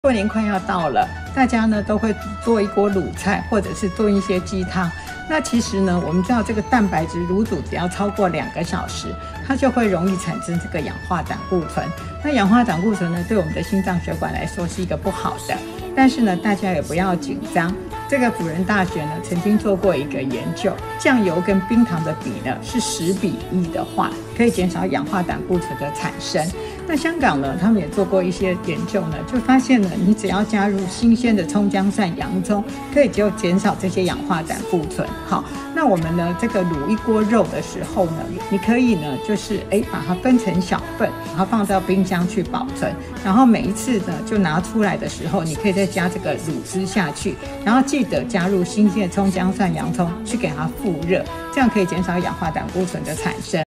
过年快要到了，大家呢都会做一锅卤菜，或者是做一些鸡汤。那其实呢，我们知道这个蛋白质卤煮只要超过2个小时，它就会容易产生这个氧化胆固醇。那氧化胆固醇呢，对我们的心脏血管来说是一个不好的。但是呢，大家也不要紧张。这个辅仁大学呢曾经做过一个研究，酱油跟冰糖的比呢是10:1的话，可以减少氧化胆固醇的产生。那香港呢，他们也做过一些研究呢，就发现呢，你只要加入新鲜的葱姜蒜洋葱，可以就减少这些氧化胆固醇。好，那我们呢这个卤一锅肉的时候呢，你可以呢就是把它分成小份，然后放到冰箱去保存，然后每一次呢就拿出来的时候，你可以再加这个卤汁下去，然后记得加入新鲜的葱姜蒜洋葱去给它复热，这样可以减少氧化胆固醇的产生。